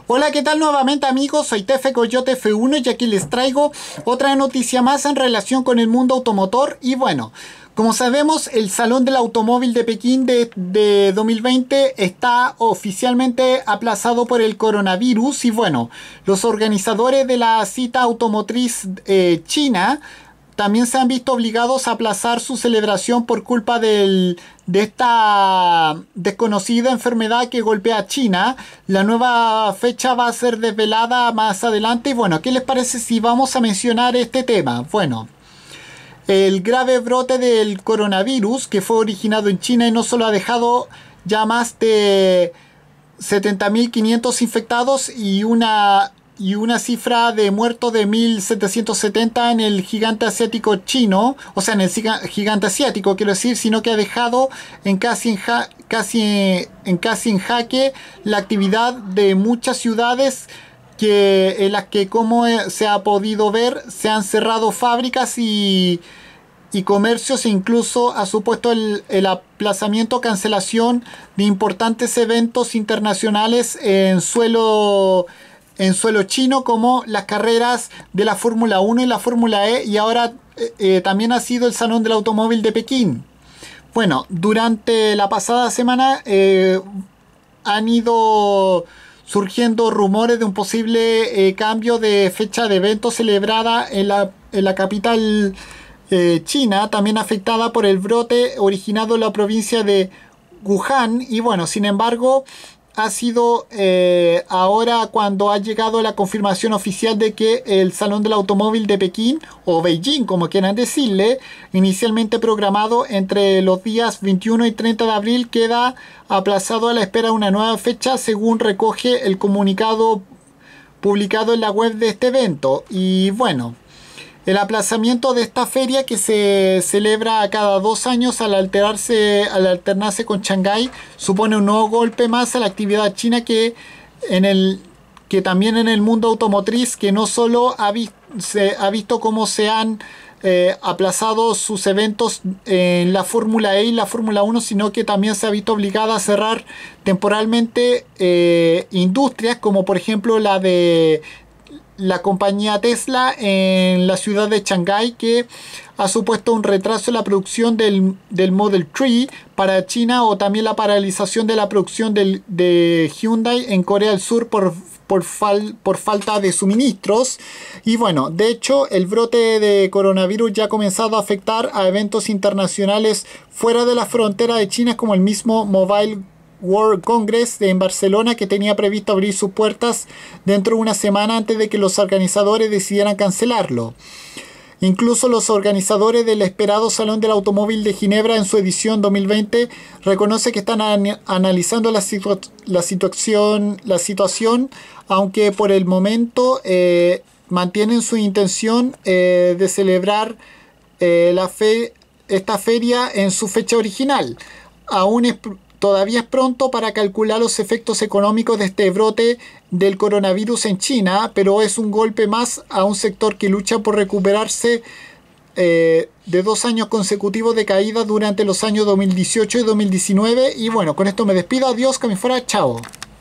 Hola, ¿qué tal nuevamente amigos? Soy Tefe Coyote F1 y aquí les traigo otra noticia más en relación con el mundo automotor. Y bueno, como sabemos, el Salón del Automóvil de Pekín de 2020 está oficialmente aplazado por el coronavirus. Y bueno, los organizadores de la cita automotriz china también se han visto obligados a aplazar su celebración por culpa de esta desconocida enfermedad que golpea a China. La nueva fecha va a ser desvelada más adelante. Y bueno, ¿qué les parece si vamos a mencionar este tema? Bueno, el grave brote del coronavirus que fue originado en China y no solo ha dejado ya más de 70.500 infectados y una cifra de muertos de 1.770 en el gigante asiático chino, o sea, en el gigante asiático, quiero decir, sino que ha dejado casi en jaque la actividad de muchas ciudades en las que, como se ha podido ver, se han cerrado fábricas y comercios, e incluso ha supuesto el aplazamiento o cancelación de importantes eventos internacionales en suelo chino, como las carreras de la Fórmula 1 y la Fórmula E, y ahora también ha sido el Salón del Automóvil de Pekín. Bueno, durante la pasada semana han ido surgiendo rumores de un posible cambio de fecha de evento celebrada en la capital China, también afectada por el brote originado en la provincia de Wuhan. Y bueno, sin embargo, ha sido ahora cuando ha llegado la confirmación oficial de que el Salón del Automóvil de Pekín, o Beijing como quieran decirle, inicialmente programado entre los días 21 y 30 de abril, queda aplazado a la espera de una nueva fecha, según recoge el comunicado publicado en la web de este evento. Y bueno, el aplazamiento de esta feria, que se celebra cada 2 años al alternarse con Shanghái, supone un nuevo golpe más a la actividad china que también en el mundo automotriz, que no solo se ha visto cómo se han aplazado sus eventos en la Fórmula E y la Fórmula 1, sino que también se ha visto obligada a cerrar temporalmente industrias, como por ejemplo la de la compañía Tesla en la ciudad de Shanghái, que ha supuesto un retraso en la producción del Model 3 para China, o también la paralización de la producción de Hyundai en Corea del Sur por falta de suministros. Y bueno, de hecho, el brote de coronavirus ya ha comenzado a afectar a eventos internacionales fuera de la frontera de China, como el mismo Mobile World Congress en Barcelona, que tenía previsto abrir sus puertas dentro de una semana antes de que los organizadores decidieran cancelarlo. Incluso los organizadores del esperado Salón del Automóvil de Ginebra, en su edición 2020, reconoce que están analizando la situación, aunque por el momento mantienen su intención de celebrar esta feria en su fecha original. Todavía es pronto para calcular los efectos económicos de este brote del coronavirus en China, pero es un golpe más a un sector que lucha por recuperarse de 2 años consecutivos de caída durante los años 2018 y 2019. Y bueno, con esto me despido. Adiós, que me fuera. Chao.